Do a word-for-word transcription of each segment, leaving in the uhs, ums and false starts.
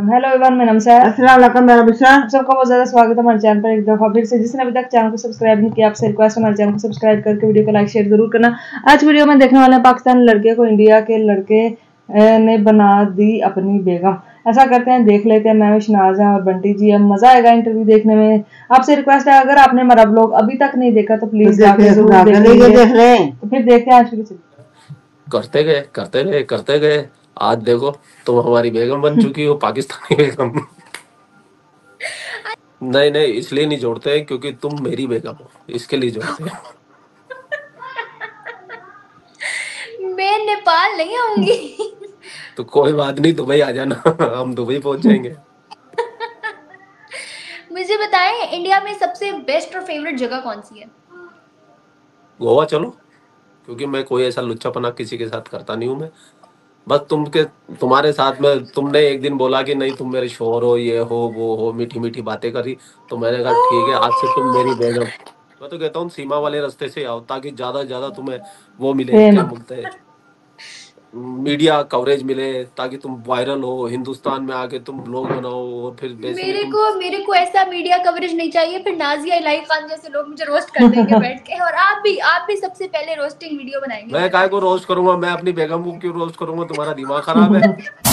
Hello everyone, मेरा नाम है अस्सलाम वालेकुम मेरा बिशा। आप सबका बहुत ज़्यादा स्वागत है हमारे चैनल पर एक दफ़ा फिर से। जिसने अभी तक चैनल को सब्सक्राइब नहीं किया, आपसे रिक्वेस्ट है हमारे चैनल को सब्सक्राइब करके वीडियो को लाइक शेयर जरूर करना। आज वीडियो में देखने वाले हैं पाकिस्तानी लड़के को इंडिया के लड़के ने बना दी अपनी बेगम। ऐसा करते हैं, देख लेते हैं। मैं विशनाज हैं और बंटी जी। अब मजा आएगा इंटरव्यू देखने में। आपसे रिक्वेस्ट है, अगर आपने हमारा ब्लॉग अभी तक नहीं देखा तो प्लीज जाके जरूर देखेंगे। तो फिर देखते हैं आज की। करते गए करते गए करते गए आज देखो तुम हमारी बेगम बन चुकी हो, पाकिस्तानी बेगम। नहीं नहीं, इसलिए नहीं जोड़ते हैं क्योंकि तुम मेरी बेगम हो, इसके लिए जोड़ते हैं। मैं नेपाल नहीं आऊंगी। तो कोई बात नहीं, दुबई आ जाना। हम दुबई पहुंच जाएंगे। मुझे बताएं, इंडिया में सबसे बेस्ट और फेवरेट जगह कौन सी है? गोवा चलो, क्योंकि मैं कोई ऐसा लुच्चापना किसी के साथ करता नहीं हूँ। मैं बस तुम के तुम्हारे साथ में, तुमने एक दिन बोला कि नहीं तुम मेरे शोहर हो, ये हो वो हो, मीठी मीठी बातें करी, तो मैंने कहा ठीक है, आज से तुम मेरी बेगम। मैं तो कहता हूँ सीमा वाले रास्ते से आओ, ताकि ज्यादा से ज्यादा तुम्हें वो मिले, क्या बोलते हैं, मीडिया कवरेज मिले, ताकि तुम वायरल हो, हिंदुस्तान में आके तुम लोग बनाओ। और फिर मेरे तुम... को मेरे को ऐसा मीडिया कवरेज नहीं चाहिए, फिर नाजिया इलाही खान जैसे लोग मुझे रोस्ट कर देंगे बैठ के। और आप भी आप भी सबसे पहले रोस्टिंग वीडियो बनाएंगे। मैं काय को रोस्ट करूंगा? मैं अपनी बेगम को क्यों रोस्ट करूंगा? तुम्हारा दिमाग खराब है।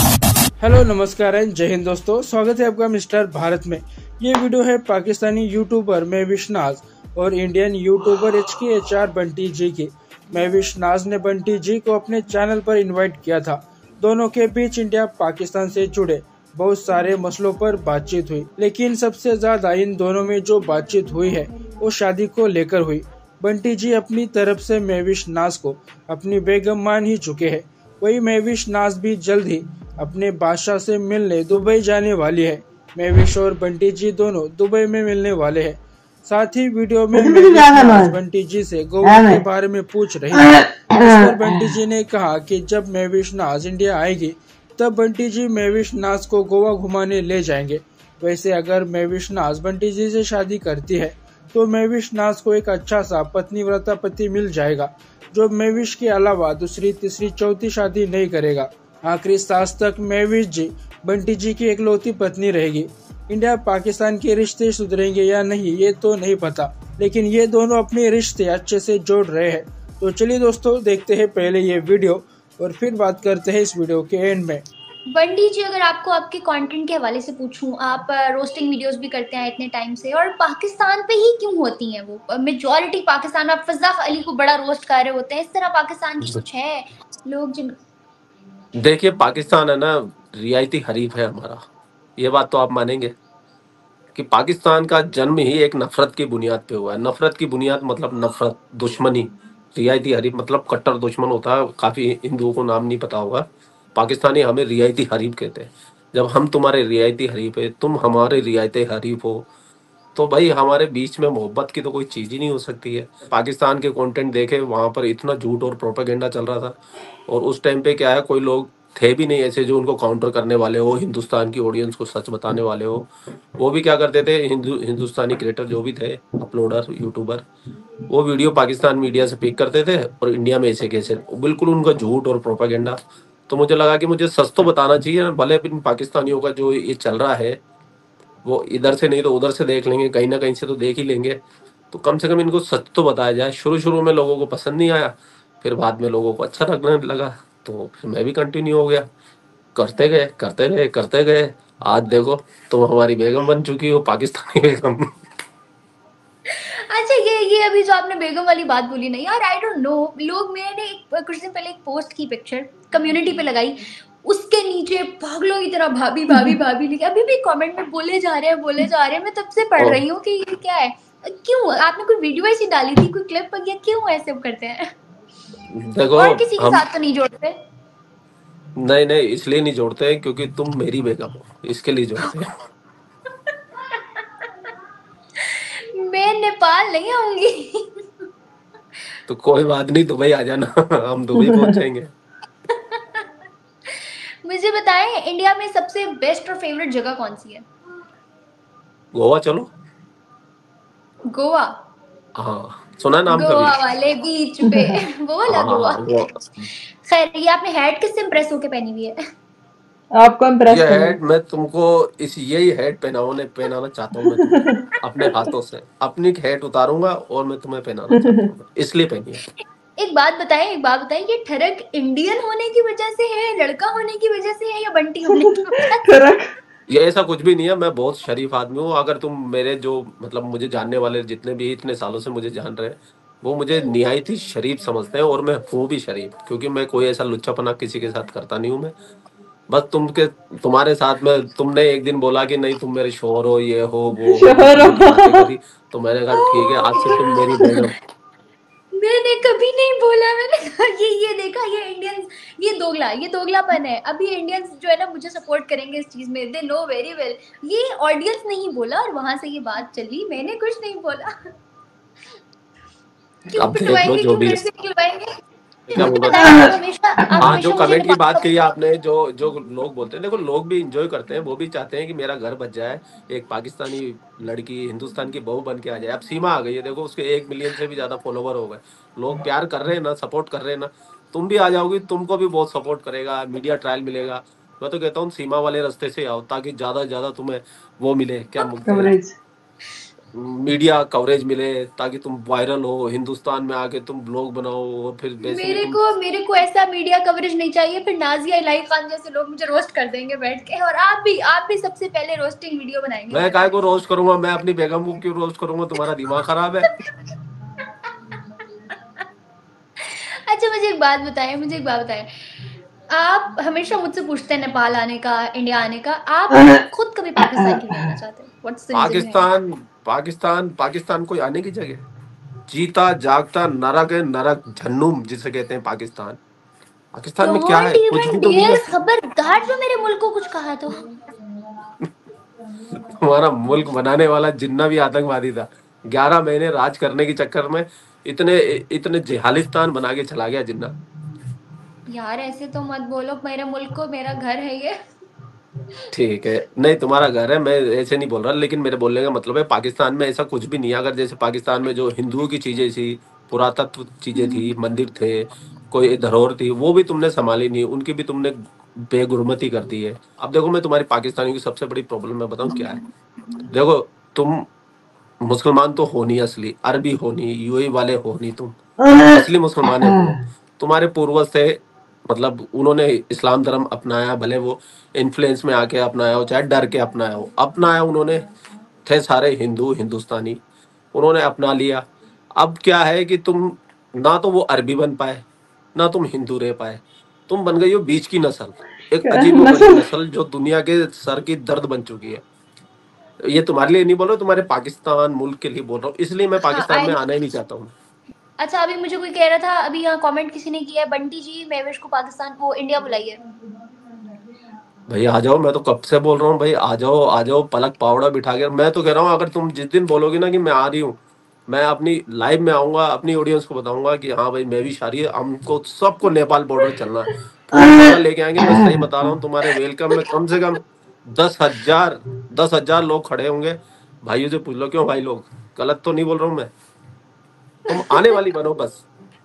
हेलो नमस्कार एंड जय हिंद दोस्तों, स्वागत है आपका मिस्टर भारत में। ये वीडियो है पाकिस्तानी यूट्यूबर महविश नाज और Indian YouTuber H K H R Bunty ji की। महविश नाज ने बंटी जी को अपने चैनल पर इनवाइट किया था। दोनों के बीच इंडिया पाकिस्तान से जुड़े बहुत सारे मसलों पर बातचीत हुई, लेकिन सबसे ज्यादा इन दोनों में जो बातचीत हुई है वो शादी को लेकर हुई। बंटी जी अपनी तरफ से महविश नाज को अपनी बेगम मान ही चुके हैं। वही महविश नाज भी जल्द ही अपने बादशाह से मिलने दुबई जाने वाली है। महविश और बंटी जी दोनों दुबई में मिलने वाले हैं। साथ ही वीडियो में महविश बंटी जी से गोवा के बारे में पूछ रही है। इस पर बंटी जी ने कहा कि जब महविश नाज इंडिया आएगी तब बंटी जी महविश नाज को गोवा घुमाने ले जाएंगे। वैसे अगर महविश नाज बंटी जी से शादी करती है तो महविश नाज को एक अच्छा सा पत्नीव्रता पति मिल जाएगा, जो महविश के अलावा दूसरी तीसरी चौथी शादी नहीं करेगा। आखिरी सांस तक महविश जी बंटी जी की एकलौती पत्नी रहेगी। इंडिया पाकिस्तान के रिश्ते सुधरेंगे या नहीं ये तो नहीं पता, लेकिन ये दोनों अपने रिश्ते अच्छे से जोड़ रहे हैं। तो चलिए दोस्तों, देखते हैं पहले ये वीडियो और फिर बात करते हैं इस वीडियो के एंड में। बंटी जी, अगर आपको आपके कंटेंट के हवाले से पूछूं, आप रोस्टिंग वीडियोस भी करते हैं इतने टाइम से, और पाकिस्तान पे ही क्यों होती हैं वो? मेजॉरिटी पाकिस्तान, आप फज़ा अली को बड़ा रोस्ट कर रहे होते हैं, इस तरह पाकिस्तान की कुछ है लोग जिन... देखिए, पाकिस्तान है ना, रियायती हरीफ है हमारा। ये बात तो आप मानेंगे कि पाकिस्तान का जन्म ही एक नफरत की बुनियाद पे हुआ है। नफरत की बुनियाद मतलब नफरत, दुश्मनी। रियायती हरीफ मतलब कट्टर दुश्मन होता है। काफी हिंदुओं को नाम नहीं पता होगा। पाकिस्तानी हमें रियायती हरीफ कहते हैं। जब हम तुम्हारे रियायती हरीफ है, तुम हमारे रियायती हरीफ हो, तो भाई हमारे बीच में मोहब्बत की तो कोई चीज ही नहीं हो सकती है। पाकिस्तान के कंटेंट देखे, वहां पर इतना झूठ और प्रोपेगेंडा चल रहा था। और उस टाइम पे क्या है, कोई लोग थे भी नहीं ऐसे जो उनको काउंटर करने वाले हो, हिंदुस्तान की ऑडियंस को सच बताने वाले हो। वो भी क्या करते थे, हिंदू हिंदुस्तानी क्रिएटर जो भी थे, अपलोडर, यूट्यूबर, वो वीडियो पाकिस्तान मीडिया से पिक करते थे और इंडिया में ऐसे कैसे, बिल्कुल उनका झूठ और प्रोपेगेंडा। तो मुझे लगा कि मुझे सच तो बताना चाहिए, भले इन पाकिस्तानियों का जो ये चल रहा है वो इधर से नहीं तो उधर से देख लेंगे, कहीं ना कहीं से तो देख ही लेंगे। तो कम से कम इनको सच तो बताया जाए। शुरू शुरू में लोगों को पसंद नहीं आया, फिर बाद में लोगों को अच्छा लगने लगा, तो फिर मैं भी कंटिन्यू हो गया। करते गए करते गए करते गए आज देखो तुम हमारी बेगम बन चुकी हो, पाकिस्तानी बेगम। अच्छा, ये ये अभी जो आपने बेगम वाली बात बोली ना यार, आई डोंट नो, लोग, मैंने एक कुछ दिन पहले एक पोस्ट की, पिक्चर कम्युनिटी पे लगाई, उसके नीचे पागलों की तरह भाभी भाभी भाभी लिखे, अभी भी कमेंट में बोले जा रहे हैं बोले जा रहे हैं। मैं तब से पढ़ रही हूँ कि ये क्या है, क्यों आपने कोई वीडियो ऐसी डाली थी, कोई क्लिप, या क्यों ऐसे करते हैं? देखो, और किसी के हम साथ तो नहीं जोड़ते? नहीं नहीं, इसलिए नहीं जोड़ते हैं क्योंकि तुम मेरी बेगम हो, इसके लिए जोड़ते हैं। मैं नेपाल नहीं आऊंगी। तो कोई बात नहीं, दुबई आ जाना। हम दुबई पहुंच जाएंगे। मुझे बताएं, इंडिया में सबसे बेस्ट और फेवरेट जगह कौन सी है? गोवा चलो। गोवा? हाँ, सुना नाम गोवा कभी? वाले बीच पे वो वाला गोवा। हाँ, वो खैर, ये आपने हैट किससे इम्प्रेस होके पहनी हुई है? आपको इम्प्रेस ये करना हैट मैं तुमको इस यही हैट पहनाने पहनाना चाहता हूँ मैं तुमको अपने हाथों से। अपनी हैट उतारूंगा और मैं तुम्हें पहनाना चाहता हूँ, इसलिए पहनिए। एक बात बताएं, एक बात बताएं, ये ठरक इंडियन होने की वजह से है, लड़का होने की वजह से है, या बंटी होने की वजह से? ठरक ये ऐसा कुछ भी नहीं है, मैं बहुत शरीफ आदमी हूँ। अगर तुम मेरे जो मतलब मुझे जानने वाले जितने भी इतने सालों से मुझे जान रहे हैं, वो मुझे निहायत ही शरीफ समझते हैं, और मैं हूँ भी शरीफ, क्योंकि मैं कोई ऐसा लुच्चापना किसी के साथ करता नहीं हूँ मैं। बस तुम के तुम्हारे साथ में तुमने एक दिन बोला कि नहीं तुम मेरे शोहर हो, ये हो वो हो, शोहर मीठी मीठी बातें हो। करी, तो मैंने कहा ठीक है आज से तुम मेरी बहन हो। मैंने कभी नहीं बोला, मैंने कहा ये ये देखा, ये इंडियंस, ये दोगला, ये दोगलापन है। अभी इंडियंस जो है ना मुझे सपोर्ट करेंगे इस चीज में, दे नो वेरी वेल। ये ऑडियंस नहीं बोला और वहां से ये बात चली, मैंने कुछ नहीं बोला। क्यों अब देख लो पिटवाएंगे, जो क्यों भी मेरे है। से निकलवाएंगे? क्या मुझे बोल पता रहा है, था? आप हमेशा आप हाँ, जो हमेशा मुझे कमेंट की बात निकाल। कही आपने, जो जो लोग बोलते हैं, देखो लोग भी इंजॉय करते हैं, वो भी चाहते हैं कि मेरा घर बच जाए, एक पाकिस्तानी लड़की हिंदुस्तान की बहू बन के आ जाए। अब सीमा आ गई है, देखो उसके एक मिलियन से भी ज्यादा फॉलोवर हो गए, लोग प्यार कर रहे हैं ना, सपोर्ट कर रहे हैं ना। तुम भी आ जाओगी, तुमको भी बहुत सपोर्ट करेगा, मीडिया ट्रायल मिलेगा। मैं तो कहता हूँ सीमा वाले रास्ते से आओ, ताकि ज्यादा से ज्यादा तुम्हें वो मिले, क्या बोलते हैं, कवरेज। मीडिया कवरेज मिले, ताकि तुम वायरल हो, हिंदुस्तान में आके तुम ब्लॉग बनाओ, और फिर बेसिकली मेरे तुम। को मेरे को ऐसा मीडिया कवरेज नहीं चाहिए, फिर नाजिया इलाही खान जैसे लोग मुझे रोस्ट कर देंगे बैठ के, और आप भी आप भी सबसे पहले रोस्टिंग वीडियो बनाएंगे मैं मेरे काय पे। को रोस्ट करूंगा? मैं अपनी बेगम को क्यों रोस्ट करूंगा? तुम्हारा दिमाग खराब है। अच्छा मुझे एक बात बताएं, मुझे एक बात बताएं, आप हमेशा मुझसे पूछते हैं नेपाल आने का, इंडिया आने का, आप खुद कभी पाकिस्तान क्यों नहीं आना चाहते? What's the reason behind? Pakistan Pakistan Pakistan कोई आने की जगह है? जीता जागता नरक है, नरक झन्नूम जिसे कहते हैं पाकिस्तान। पाकिस्तान में क्या डोंट है? कुछ इवन भी तो नहीं डेयर, है। खबरदार जो मेरे मुल्क को कुछ कहा तो। हमारा मुल्क बनाने वाला जिन्ना भी आतंकवादी था, ग्यारह महीने राज करने के चक्कर में इतने इतने जिहालिस्तान बना के चला गया जिन्ना। यार ऐसे तो मत बोलो, मेरे मुल्क को, मेरा घर है ये। ठीक है, नहीं तुम्हारा घर है, मैं ऐसे नहीं बोल रहा, लेकिन मेरे बोलने का मतलब है पाकिस्तान में ऐसा कुछ भी नहीं है। अगर जैसे पाकिस्तान में जो हिंदुओं की चीजें थी, पुरातत्व चीजें थी, मंदिर थे, कोई धरोहर थी, वो भी तुमने संभाली नहीं, उनकी भी तुमने बेगुरमती कर दी है। अब देखो मैं तुम्हारी पाकिस्तानियों की सबसे बड़ी प्रॉब्लम मैं बताऊं क्या है। देखो तुम मुसलमान तो हो नहीं, असली अरबी हो नहीं, यूएई वाले हो नहीं, तुम असली मुसलमान है वो। तुम्हारे पूर्वज थे, मतलब उन्होंने इस्लाम धर्म अपनाया, भले वो इन्फ्लुएंस में आके अपनाया हो, चाहे डर के अपनाया हो, अपनाया उन्होंने। थे सारे हिंदू हिंदुस्तानी, उन्होंने अपना लिया। अब क्या है कि तुम ना तो वो अरबी बन पाए, ना तुम हिंदू रह पाए, तुम बन गई हो बीच की नस्ल, एक अजीबो गरीब नस्ल। नस्ल जो दुनिया के सर की दर्द बन चुकी है। ये तुम्हारे लिए नहीं बोल रहा हूँ, तुम्हारे पाकिस्तान मुल्क के लिए बोल रहा हूँ, इसलिए मैं हाँ पाकिस्तान आई में नो। आना ही नहीं चाहता हूँ। अच्छा अभी मुझे कोई कह रहा था, अभी यहाँ कमेंट किसी ने किया है, बंटी जी महवेश को पाकिस्तान वो इंडिया बुलाइए। भाई आ जाओ, मैं तो कब से बोल रहा हूँ भाई, आ जाओ आ जाओ, पलक पावड़ा बिठा के। मैं तो कह रहा हूँ अगर तुम जिस दिन बोलोगी ना कि मैं आ रही हूँ, मैं अपनी लाइव में आऊंगा, अपनी ऑडियंस को बताऊंगा कि हाँ भाई मैं भी शादी है, हमको सबको नेपाल बॉर्डर चलना है, फूल माला लेके आएंगे। मैं सही बता रहा हूँ, तुम्हारे वेलकम में कम से कम दस हजार दस हजार लोग खड़े होंगे। भाइयों से पूछ लो, क्यों भाई लोग, गलत तो नहीं बोल रहा हूँ मैं? तुम आने वाली बनो बस।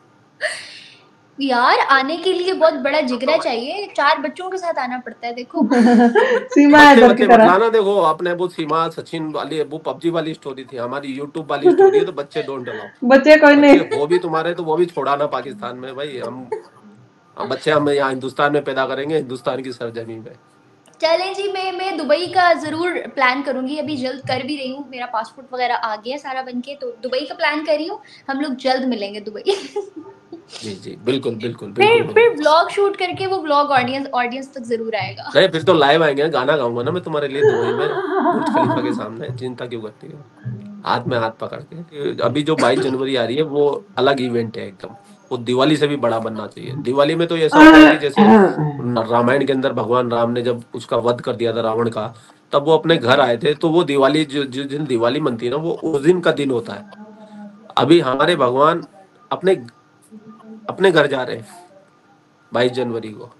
यार आने के लिए बहुत बड़ा जिगरा चाहिए, चार बच्चों के साथ आना पड़ता है देखो। सीमा बच्चे हैदर की बच्चे मत तरह। लाना, देखो आपने वो सीमा सचिन वाली वो पबजी वाली स्टोरी थी, हमारी यूट्यूब वाली स्टोरी है, तो बच्चे डोंट अलाउ। बच्चे कोई बच्चे नहीं। हो भी तुम्हारे तो वो भी छोड़ाना पाकिस्तान में भाई। हम हम बच्चे हम यहाँ हिंदुस्तान में पैदा करेंगे, हिंदुस्तान की सरजमी पे। चलें जी, मैं मैं दुबई का जरूर प्लान करूंगी, अभी जल्द कर भी रही हूँ, मेरा पासपोर्ट वगैरह आ गया सारा बनके, तो दुबई का प्लान कर रही हूँ। हम लोग जल्द मिलेंगे दुबई। जी जी बिल्कुल बिल्कुल बिल्कुल फिर मिलेंगे। फिर व्लॉग शूट करके वो व्लॉग ऑडियंस ऑडियंस तक जरूर आएगा। नहीं फिर तो लाइव आएंगे, गाना गाऊंगा ना मैं तुम्हारे लिए दुबई में, बुर्ज खलीफा के सामने। चिंता क्यों करती हो, हाथ में हाथ पकड़ के। अभी जो बाईस जनवरी आ रही है वो अलग इवेंट है एकदम, वो दिवाली से भी बड़ा बनना चाहिए। दिवाली में तो ऐसा होता है कि जैसे रामायण के अंदर भगवान राम ने जब उसका वध कर दिया था रावण का, तब वो अपने घर आए थे, तो वो दिवाली जो जिस दिन दिवाली मनती है ना, वो उस दिन का दिन होता है। अभी हमारे भगवान अपने अपने घर जा रहे हैं बाईस जनवरी को,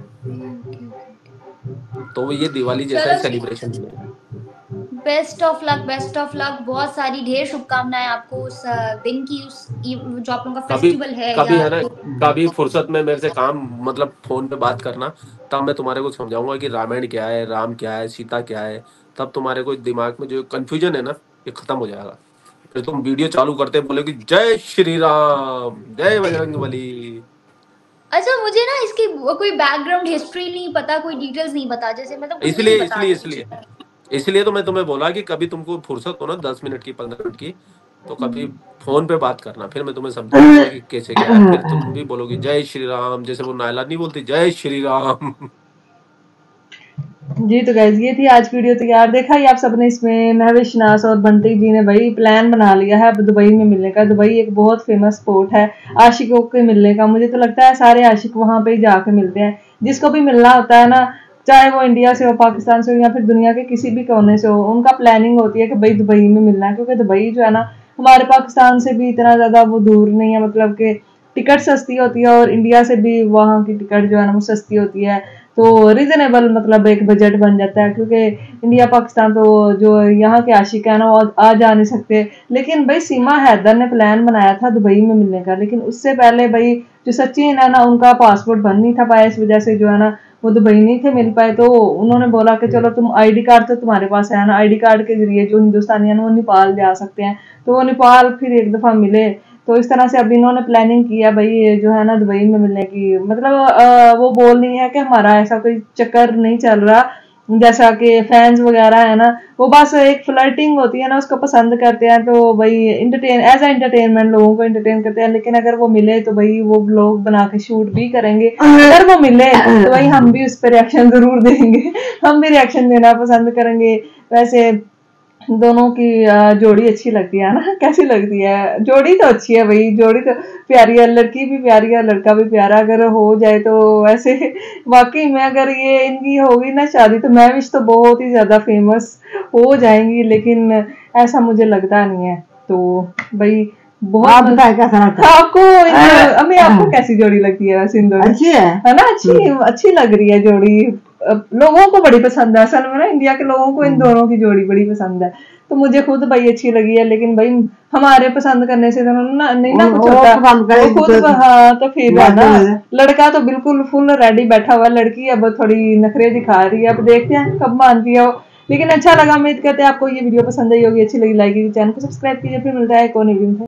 तो वो ये दिवाली जैसा ही चलो जी, सेलिब्रेशन है। Best of luck, best of luck, बहुत सारी ढेर शुभकामनाएं आपको उस अ, दिन की, उस इव- जो आप लोगों का कभी फेस्टिवल है कभी या है ना, जो। कभी फुर्सत में मेरे से काम मतलब फोन पे बात करना, तब मैं तुम्हारे को समझाऊंगा कि रामायण क्या है, राम क्या है, सीता क्या है। तब तुम्हारे को दिमाग में जो कंफ्यूजन है ना, ये खत्म हो जाएगा। फिर तुम वीडियो चालू करते बोलोगे जय श्री राम, जय बजरंग बली। अच्छा, मुझे ना इसकी कोई बैकग्राउंड हिस्ट्री नहीं पता, कोई डिटेल्स नहीं पता, जैसे मतलब कुछ नहीं इसलिए बता इसलिए रहे इसलिए मुझे। इसलिए तो मैं तुम्हें बोला कि कभी तुमको फुर्सत हो ना दस मिनट की, पंद्रह मिनट की, तो कभी फोन पे बात करना, फिर मैं तुम्हें समझाऊंगा कि कैसे क्या है। फिर तुम भी बोलोगे जय श्री राम, जैसे वो नायला नहीं बोलती जय श्री राम। जी तो गाइज ये थी आज की वीडियो। तो यार देखा ही आप सबने, इसमें महवेश नास और बंटी जी ने भाई प्लान बना लिया है अब दुबई में मिलने का। दुबई एक बहुत फेमस स्पॉट है आशिकों के मिलने का। मुझे तो लगता है सारे आशिक वहां पे ही जाके मिलते हैं। जिसको भी मिलना होता है ना, चाहे वो इंडिया से हो, पाकिस्तान से हो, या फिर दुनिया के किसी भी कोने से हो, उनका प्लानिंग होती है कि भाई दुबई में मिलना है। क्योंकि दुबई जो है ना, हमारे पाकिस्तान से भी इतना ज्यादा वो दूर नहीं है, मतलब कि टिकट सस्ती होती है, और इंडिया से भी वहाँ की टिकट जो है ना वो सस्ती होती है। तो रीजनेबल मतलब एक बजट बन जाता है। क्योंकि इंडिया पाकिस्तान तो जो यहाँ के आशिक है ना वो आ जा नहीं सकते। लेकिन भाई सीमा हैदर ने प्लान बनाया था दुबई में मिलने का, लेकिन उससे पहले भाई जो सचिन है ना, उनका पासपोर्ट बन नहीं था पाया, इस वजह से जो है ना वो दुबई नहीं थे मिल पाए। तो उन्होंने बोला कि चलो तुम आईडी कार्ड तो तुम्हारे पास है ना, आईडी कार्ड के जरिए जो हिंदुस्तानी है ना वो नेपाल जा सकते हैं। तो वो नेपाल फिर एक दफा मिले। तो इस तरह से अब इन्होंने प्लानिंग किया भाई जो है ना दुबई में मिलने की। मतलब आ, वो बोल नहीं है कि हमारा ऐसा कोई चक्कर नहीं चल रहा, जैसा कि फैंस वगैरह है ना वो बस एक फ्लर्टिंग होती है ना, उसको पसंद करते हैं। तो भाई इंटरटेन एज ए एंटरटेनमेंट लोगों को एंटरटेन करते हैं। लेकिन अगर वो मिले तो भाई वो ब्लॉग बना के शूट भी करेंगे। अगर वो मिले तो भाई हम भी उस पर रिएक्शन जरूर देंगे, हम भी रिएक्शन देना पसंद करेंगे। वैसे दोनों की जोड़ी अच्छी लगती है ना, कैसी लगती है? जोड़ी तो अच्छी है भाई, जोड़ी तो प्यारी है, लड़की भी प्यारी है, लड़का भी प्यारा। अगर हो जाए तो वैसे वाकई में अगर ये इनकी होगी ना शादी, तो महविश तो बहुत ही ज्यादा फेमस हो जाएंगी। लेकिन ऐसा मुझे लगता नहीं है। तो भाई बहुत आप बताए कैसा लगता है आपको? अम्मी आपको कैसी जोड़ी लगती है वैसे इन दोनों? अच्छी है है ना, अच्छी अच्छी लग रही है जोड़ी। लोगों को बड़ी पसंद है असल में ना, इंडिया के लोगों को इन दोनों की जोड़ी बड़ी पसंद है। तो मुझे खुद भाई अच्छी लगी है। लेकिन भाई हमारे पसंद करने से तो ना नहीं ना कुछ होता, वो खुद हाँ। तो फिर है ना, लड़का तो बिल्कुल फुल रेडी बैठा हुआ, लड़की अब थोड़ी नखरे दिखा रही है। अब देखते हैं कब मानती है वो। लेकिन अच्छा लगा, उम्मीद करते हैं आपको ये वीडियो पसंद आई होगी। अच्छी लगी लाइक कीजिए, चैनल को सब्सक्राइब कीजिए। फिर मिलता है एक और वीडियो में।